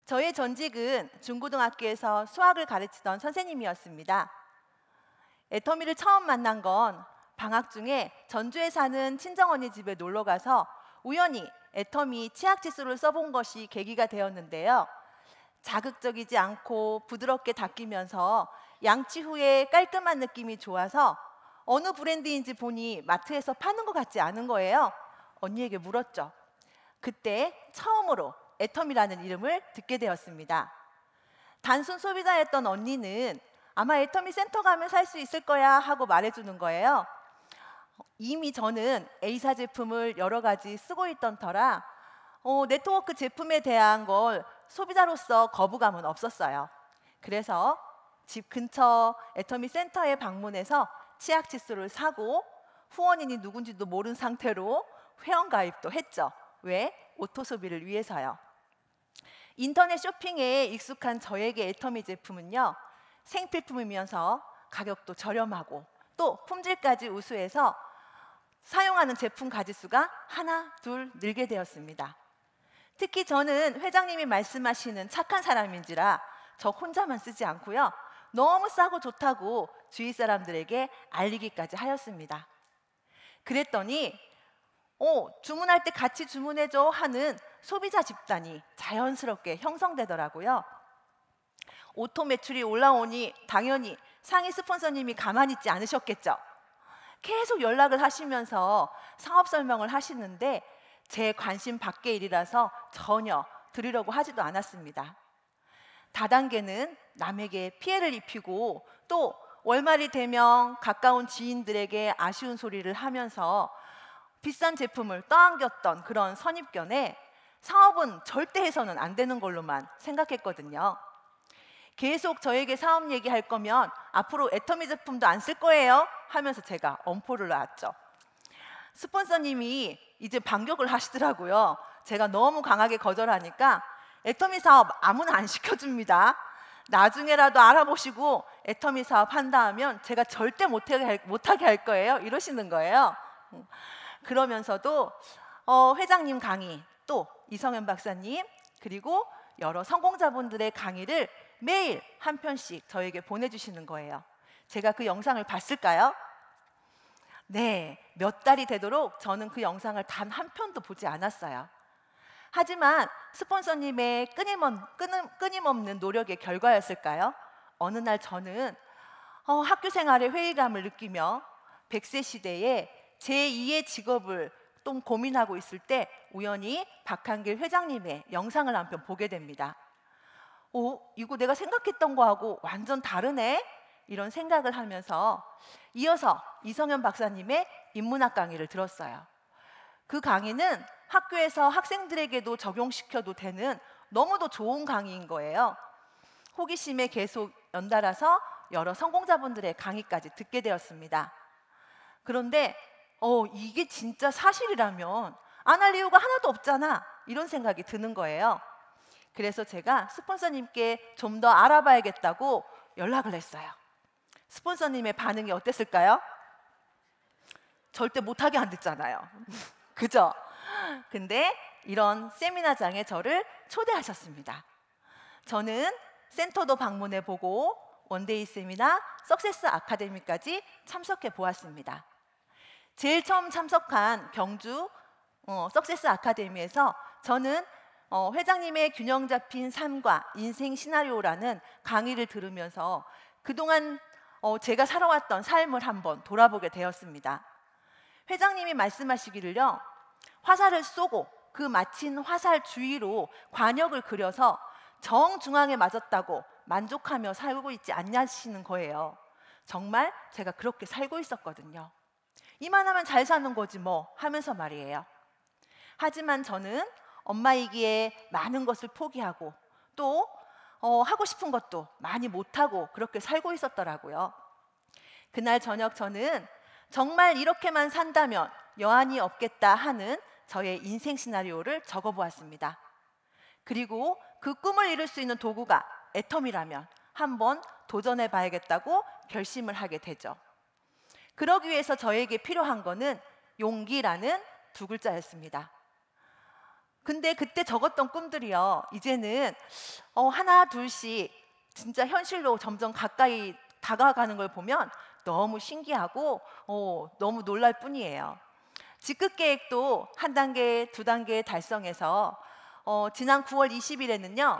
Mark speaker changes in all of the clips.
Speaker 1: 저의 전직은 중고등학교에서 수학을 가르치던 선생님이었습니다. 애터미를 처음 만난 건 방학 중에 전주에 사는 친정언니 집에 놀러 가서 우연히 애터미 치약 지수를 써본 것이 계기가 되었는데요. 자극적이지 않고 부드럽게 닦이면서 양치 후에 깔끔한 느낌이 좋아서 어느 브랜드인지 보니 마트에서 파는 것 같지 않은 거예요. 언니에게 물었죠. 그때 처음으로 애터미라는 이름을 듣게 되었습니다. 단순 소비자였던 언니는 아마 애터미 센터 가면 살 수 있을 거야 하고 말해주는 거예요. 이미 저는 A사 제품을 여러 가지 쓰고 있던 터라 네트워크 제품에 대한 걸 소비자로서 거부감은 없었어요. 그래서 집 근처 애터미 센터에 방문해서 치약 칫솔을 사고 후원인이 누군지도 모른 상태로 회원가입도 했죠. 왜? 오토 소비를 위해서요. 인터넷 쇼핑에 익숙한 저에게 애터미 제품은요, 생필품이면서 가격도 저렴하고 또 품질까지 우수해서 사용하는 제품 가짓수가 하나, 둘 늘게 되었습니다. 특히 저는 회장님이 말씀하시는 착한 사람인지라 저 혼자만 쓰지 않고요, 너무 싸고 좋다고 주위 사람들에게 알리기까지 하였습니다. 그랬더니 주문할 때 같이 주문해줘 하는 소비자 집단이 자연스럽게 형성되더라고요. 오토 매출이 올라오니 당연히 상위 스폰서님이 가만히 있지 않으셨겠죠. 계속 연락을 하시면서 사업 설명을 하시는데 제 관심 밖의 일이라서 전혀 들으려고 하지도 않았습니다. 다단계는 남에게 피해를 입히고 또 월말이 되면 가까운 지인들에게 아쉬운 소리를 하면서 비싼 제품을 떠안겼던 그런 선입견에 사업은 절대 해서는 안 되는 걸로만 생각했거든요. 계속 저에게 사업 얘기할 거면 앞으로 애터미 제품도 안 쓸 거예요 하면서 제가 엄포를 놨죠. 스폰서님이 이제 반격을 하시더라고요. 제가 너무 강하게 거절하니까 애터미 사업 아무나 안 시켜줍니다. 나중에라도 알아보시고 애터미 사업 한다 하면 제가 절대 못하게 할 거예요 이러시는 거예요. 그러면서도 회장님 강의, 또 이성현 박사님, 그리고 여러 성공자분들의 강의를 매일 한 편씩 저에게 보내주시는 거예요. 제가 그 영상을 봤을까요? 네, 몇 달이 되도록 저는 그 영상을 단 한 편도 보지 않았어요. 하지만 스폰서님의 끊임없는 노력의 결과였을까요? 어느 날 저는 학교 생활의 회의감을 느끼며 100세 시대에 제2의 직업을 또 고민하고 있을 때 우연히 박한길 회장님의 영상을 한 편 보게 됩니다. 이거 내가 생각했던 거하고 완전 다르네? 이런 생각을 하면서 이어서 이성현 박사님의 인문학 강의를 들었어요. 그 강의는 학교에서 학생들에게도 적용시켜도 되는 너무도 좋은 강의인 거예요. 호기심에 계속 연달아서 여러 성공자분들의 강의까지 듣게 되었습니다. 그런데 이게 진짜 사실이라면 안 할 이유가 하나도 없잖아, 이런 생각이 드는 거예요. 그래서 제가 스폰서님께 좀 더 알아봐야겠다고 연락을 했어요. 스폰서님의 반응이 어땠을까요? 절대 못하게 안 듣잖아요. 그죠? 근데 이런 세미나장에 저를 초대하셨습니다. 저는 센터도 방문해보고 원데이 세미나, 석세스 아카데미까지 참석해 보았습니다. 제일 처음 참석한 경주 석세스 아카데미에서 저는 회장님의 균형 잡힌 삶과 인생 시나리오라는 강의를 들으면서 그동안 제가 살아왔던 삶을 한번 돌아보게 되었습니다. 회장님이 말씀하시기를요, 화살을 쏘고 그 맞힌 화살 주위로 관역을 그려서 정중앙에 맞았다고 만족하며 살고 있지 않냐시는 거예요. 정말 제가 그렇게 살고 있었거든요. 이만하면 잘 사는 거지 뭐 하면서 말이에요. 하지만 저는 엄마이기에 많은 것을 포기하고 또 하고 싶은 것도 많이 못하고 그렇게 살고 있었더라고요. 그날 저녁 저는 정말 이렇게만 산다면 여한이 없겠다 하는 저의 인생 시나리오를 적어보았습니다. 그리고 그 꿈을 이룰 수 있는 도구가 애터미라면 한번 도전해 봐야겠다고 결심을 하게 되죠. 그러기 위해서 저에게 필요한 거는 용기라는 두 글자였습니다. 근데 그때 적었던 꿈들이요, 이제는 하나 둘씩 진짜 현실로 점점 가까이 다가가는 걸 보면 너무 신기하고 너무 놀랄 뿐이에요. 직급 계획도 한 단계, 두 단계 달성해서 지난 9월 20일에는요,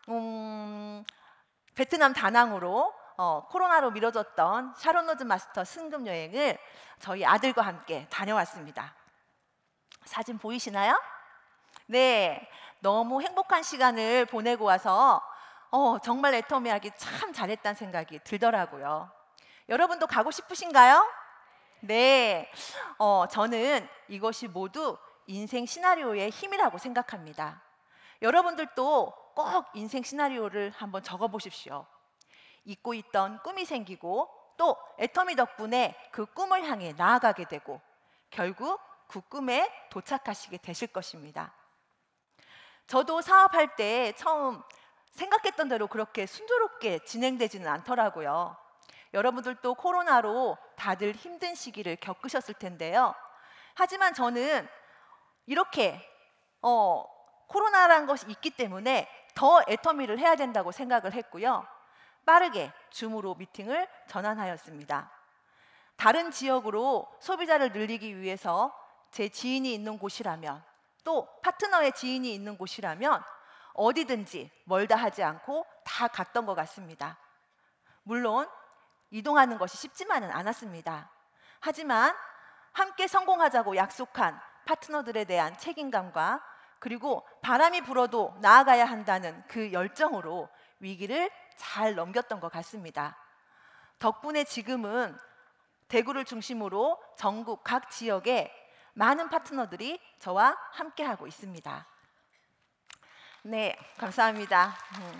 Speaker 1: 베트남 다낭으로 코로나로 미뤄졌던 샤론로즈 마스터 승급 여행을 저희 아들과 함께 다녀왔습니다. 사진 보이시나요? 네, 너무 행복한 시간을 보내고 와서 정말 애터미하기 참 잘했다는 생각이 들더라고요. 여러분도 가고 싶으신가요? 네, 저는 이것이 모두 인생 시나리오의 힘이라고 생각합니다. 여러분들도 꼭 인생 시나리오를 한번 적어보십시오. 잊고 있던 꿈이 생기고 또 애터미 덕분에 그 꿈을 향해 나아가게 되고 결국 그 꿈에 도착하시게 되실 것입니다. 저도 사업할 때 처음 생각했던 대로 그렇게 순조롭게 진행되지는 않더라고요. 여러분들도 코로나로 다들 힘든 시기를 겪으셨을 텐데요. 하지만 저는 이렇게 코로나라는 것이 있기 때문에 더 애터미를 해야 된다고 생각을 했고요. 빠르게 줌으로 미팅을 전환하였습니다. 다른 지역으로 소비자를 늘리기 위해서 제 지인이 있는 곳이라면 또 파트너의 지인이 있는 곳이라면 어디든지 멀다 하지 않고 다 갔던 것 같습니다. 물론 이동하는 것이 쉽지만은 않았습니다. 하지만 함께 성공하자고 약속한 파트너들에 대한 책임감과 그리고 바람이 불어도 나아가야 한다는 그 열정으로 위기를 잘 넘겼던 것 같습니다. 덕분에 지금은 대구를 중심으로 전국 각 지역에 많은 파트너들이 저와 함께하고 있습니다. 네, 감사합니다.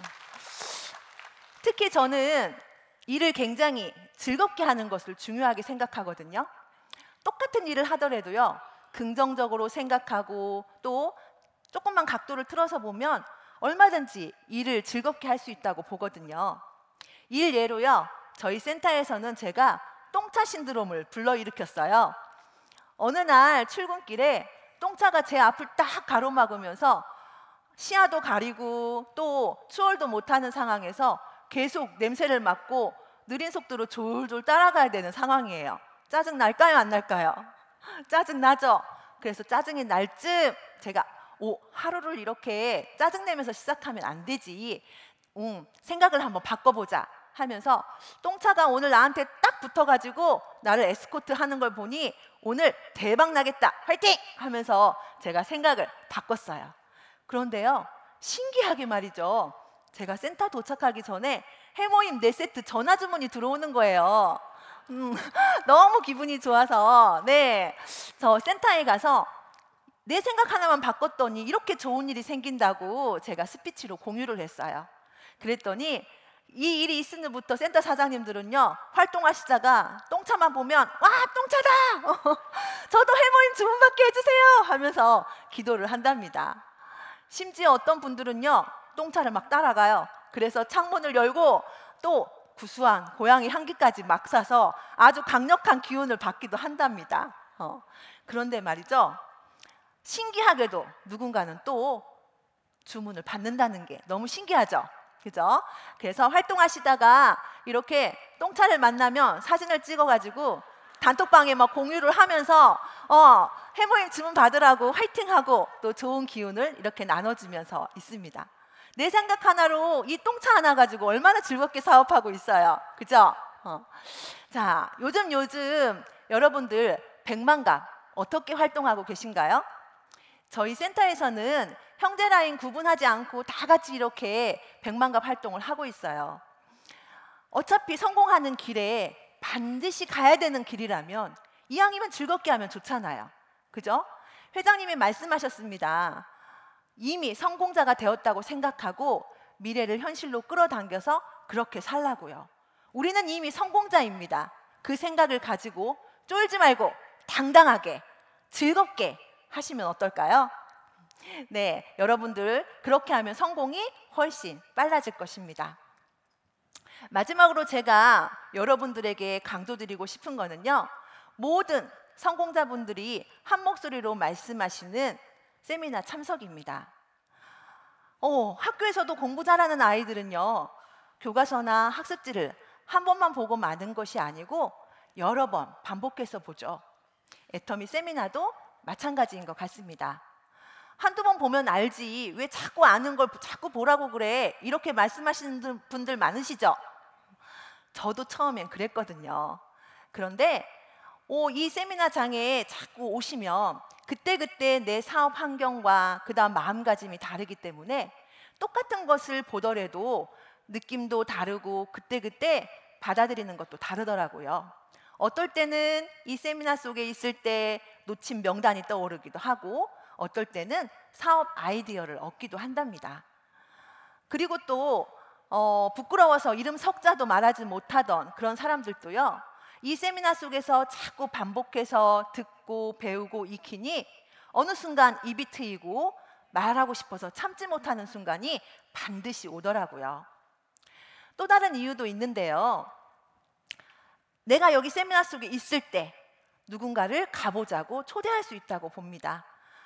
Speaker 1: 특히 저는 일을 굉장히 즐겁게 하는 것을 중요하게 생각하거든요. 똑같은 일을 하더라도요, 긍정적으로 생각하고 또 조금만 각도를 틀어서 보면 얼마든지 일을 즐겁게 할 수 있다고 보거든요. 일 예로요, 저희 센터에서는 제가 똥차 신드롬을 불러일으켰어요. 어느 날 출근길에 똥차가 제 앞을 딱 가로막으면서 시야도 가리고 또 추월도 못하는 상황에서 계속 냄새를 맡고 느린 속도로 졸졸 따라가야 되는 상황이에요. 짜증 날까요, 안 날까요? 짜증 나죠? 그래서 짜증이 날 쯤 제가 하루를 이렇게 짜증내면서 시작하면 안 되지, 생각을 한번 바꿔보자 하면서 똥차가 오늘 나한테 딱 붙어가지고 나를 에스코트 하는 걸 보니 오늘 대박 나겠다, 화이팅! 하면서 제가 생각을 바꿨어요. 그런데요, 신기하게 말이죠, 제가 센터 도착하기 전에 해모임 4세트 전화 주문이 들어오는 거예요. 너무 기분이 좋아서 저 센터에 가서 내 생각 하나만 바꿨더니 이렇게 좋은 일이 생긴다고 제가 스피치로 공유를 했어요. 그랬더니 이 일이 있은 후부터 센터 사장님들은요, 활동하시다가 똥차만 보면 와, 똥차다! 저도 해모임 주문받게 해주세요! 하면서 기도를 한답니다. 심지어 어떤 분들은요, 똥차를 막 따라가요. 그래서 창문을 열고 또 구수한 고양이 향기까지 막 사서 아주 강력한 기운을 받기도 한답니다. 그런데 말이죠, 신기하게도 누군가는 또 주문을 받는다는 게 너무 신기하죠? 그죠? 그래서 활동하시다가 이렇게 똥차를 만나면 사진을 찍어가지고 단톡방에 막 공유를 하면서 해모임 주문 받으라고 화이팅하고 또 좋은 기운을 이렇게 나눠주면서 있습니다. 내 생각 하나로 이 똥차 하나 가지고 얼마나 즐겁게 사업하고 있어요. 그죠? 자, 요즘 여러분들 백만갑 어떻게 활동하고 계신가요? 저희 센터에서는 형제 라인 구분하지 않고 다 같이 이렇게 백만갑 활동을 하고 있어요. 어차피 성공하는 길에 반드시 가야 되는 길이라면 이왕이면 즐겁게 하면 좋잖아요. 그죠? 회장님이 말씀하셨습니다. 이미 성공자가 되었다고 생각하고 미래를 현실로 끌어당겨서 그렇게 살라고요. 우리는 이미 성공자입니다. 그 생각을 가지고 쫄지 말고 당당하게 즐겁게 하시면 어떨까요? 네, 여러분들 그렇게 하면 성공이 훨씬 빨라질 것입니다. 마지막으로 제가 여러분들에게 강조드리고 싶은 거는요, 모든 성공자분들이 한 목소리로 말씀하시는 세미나 참석입니다. 학교에서도 공부 잘하는 아이들은요, 교과서나 학습지를 한 번만 보고 마는 것이 아니고 여러 번 반복해서 보죠. 애터미 세미나도 마찬가지인 것 같습니다. 한두 번 보면 알지, 왜 자꾸 아는 걸 자꾸 보라고 그래, 이렇게 말씀하시는 분들 많으시죠? 저도 처음엔 그랬거든요. 그런데 이 세미나장에 자꾸 오시면 그때그때 내 사업 환경과 그다음 마음가짐이 다르기 때문에 똑같은 것을 보더라도 느낌도 다르고 그때그때 받아들이는 것도 다르더라고요. 어떨 때는 이 세미나 속에 있을 때 놓친 명단이 떠오르기도 하고, 어떨 때는 사업 아이디어를 얻기도 한답니다. 그리고 또 부끄러워서 이름 석자도 말하지 못하던 그런 사람들도요, 이 세미나 속에서 자꾸 반복해서 듣고 배우고 익히니 어느 순간 입이 트이고 말하고 싶어서 참지 못하는 순간이 반드시 오더라고요. 또 다른 이유도 있는데요, 내가 여기 세미나 속에 있을 때 누군가를 가보자고 초대할 수 있다고 봅니다.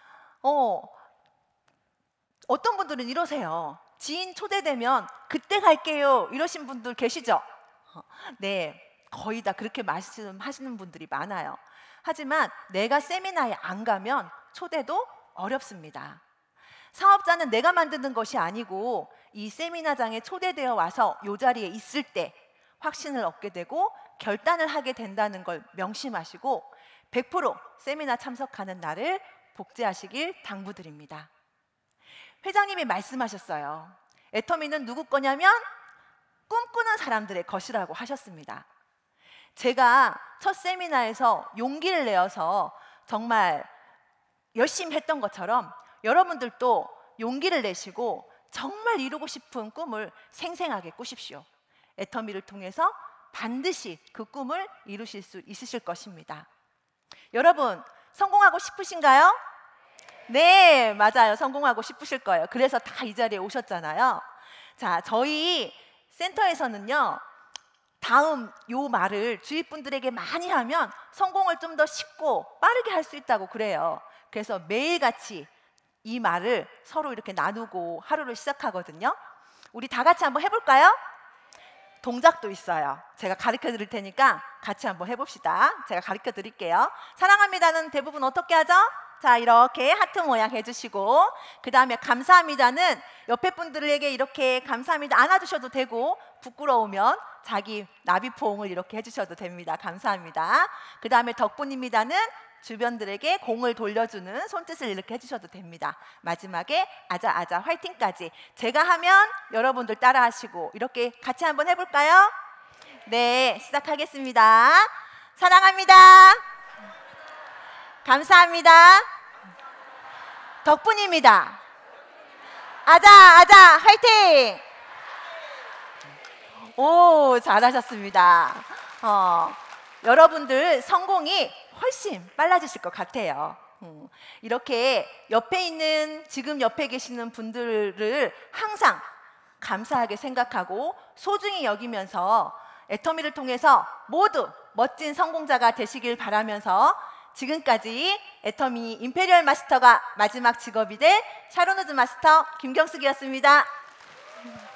Speaker 1: 어떤 분들은 이러세요. 지인 초대되면 그때 갈게요, 이러신 분들 계시죠? 네, 거의 다 그렇게 말씀하시는 분들이 많아요. 하지만 내가 세미나에 안 가면 초대도 어렵습니다. 사업자는 내가 만드는 것이 아니고 이 세미나장에 초대되어 와서 이 자리에 있을 때 확신을 얻게 되고 결단을 하게 된다는 걸 명심하시고 100% 세미나 참석하는 날을 복제하시길 당부드립니다. 회장님이 말씀하셨어요. 애터미는 누구 거냐면 꿈꾸는 사람들의 것이라고 하셨습니다. 제가 첫 세미나에서 용기를 내어서 정말 열심히 했던 것처럼 여러분들도 용기를 내시고 정말 이루고 싶은 꿈을 생생하게 꾸십시오. 애터미를 통해서 반드시 그 꿈을 이루실 수 있으실 것입니다. 여러분, 성공하고 싶으신가요? 네, 맞아요. 성공하고 싶으실 거예요. 그래서 다 이 자리에 오셨잖아요. 자, 저희 센터에서는요, 다음 요 말을 주위 분들에게 많이 하면 성공을 좀 더 쉽고 빠르게 할 수 있다고 그래요. 그래서 매일같이 이 말을 서로 이렇게 나누고 하루를 시작하거든요. 우리 다 같이 한번 해볼까요? 동작도 있어요. 제가 가르쳐 드릴 테니까 같이 한번 해봅시다. 제가 가르쳐 드릴게요. 사랑합니다는 대부분 어떻게 하죠? 자, 이렇게 하트 모양 해주시고, 그 다음에 감사합니다는 옆에 분들에게 이렇게 감사합니다 안아주셔도 되고, 부끄러우면 자기 나비포옹을 이렇게 해주셔도 됩니다. 감사합니다. 그 다음에 덕분입니다는 주변들에게 공을 돌려주는 손짓을 이렇게 해주셔도 됩니다. 마지막에 아자아자 화이팅까지 제가 하면 여러분들 따라 하시고 이렇게 같이 한번 해볼까요? 네, 시작하겠습니다. 사랑합니다. 감사합니다. 덕분입니다. 아자아자 화이팅! 오, 잘하셨습니다. 여러분들 성공이 훨씬 빨라지실 것 같아요. 이렇게 옆에 있는, 지금 옆에 계시는 분들을 항상 감사하게 생각하고 소중히 여기면서 애터미를 통해서 모두 멋진 성공자가 되시길 바라면서 지금까지 애터미 임페리얼 마스터가 마지막 직업이 될 샤론우즈 마스터 김경숙이었습니다.